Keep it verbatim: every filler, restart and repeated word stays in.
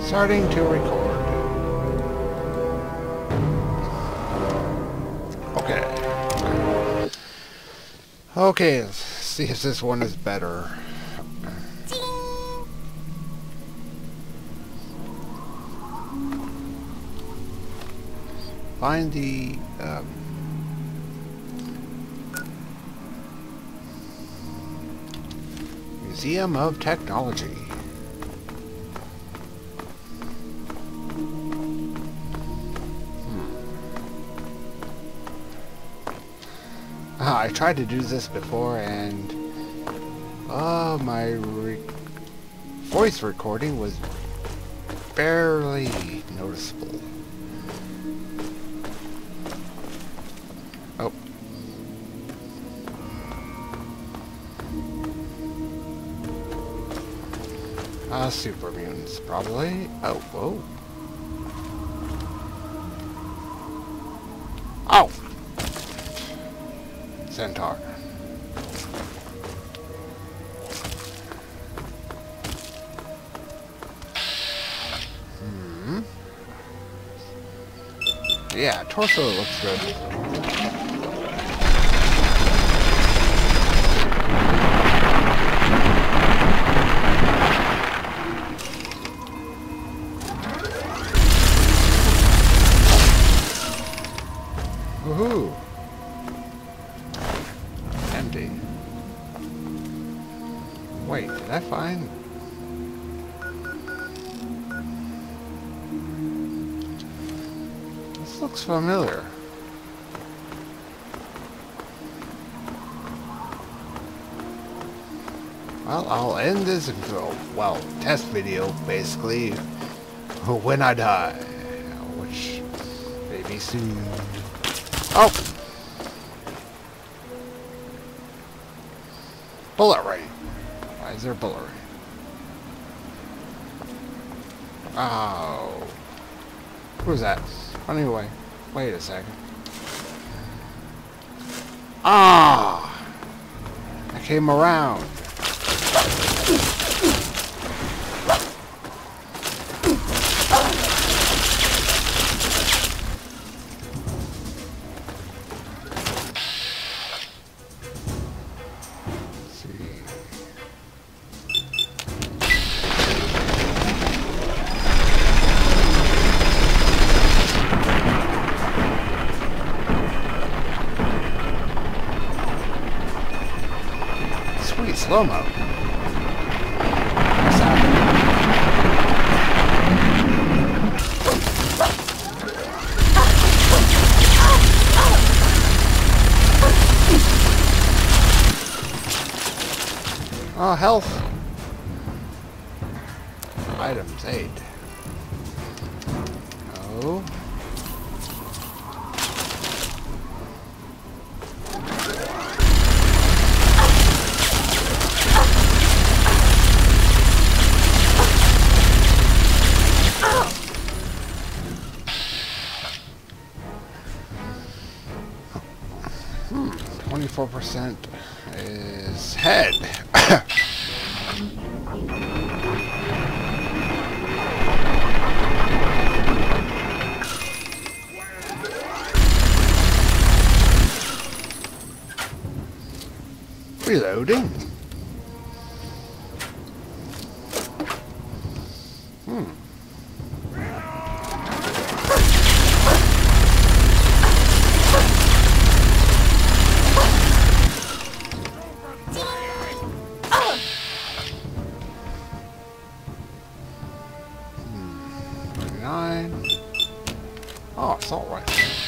Starting to record. Okay. Okay, let's see if this one is better. Find the um, Museum of Technology. I tried to do this before and uh, my re voice recording was barely noticeable. Oh. Uh, super mutants, probably. Oh, whoa. Oh! Centaur. Hmm. Yeah, torso looks good. Woohoo! Empty. Wait, did I find? This looks familiar. Well, I'll end this well test video basically when I die, which may be soon. Oh. Bullet ray. Why is there a bullet ray? Oh. Who's that? Anyway, wait a second. Ah! I came around. Sweet slow-mo. Oh, health. Items, eight. Oh. Hmm, twenty-four percent is head. Reloading. Hmm. Hmm. thirty-nine. Oh, assault rifle.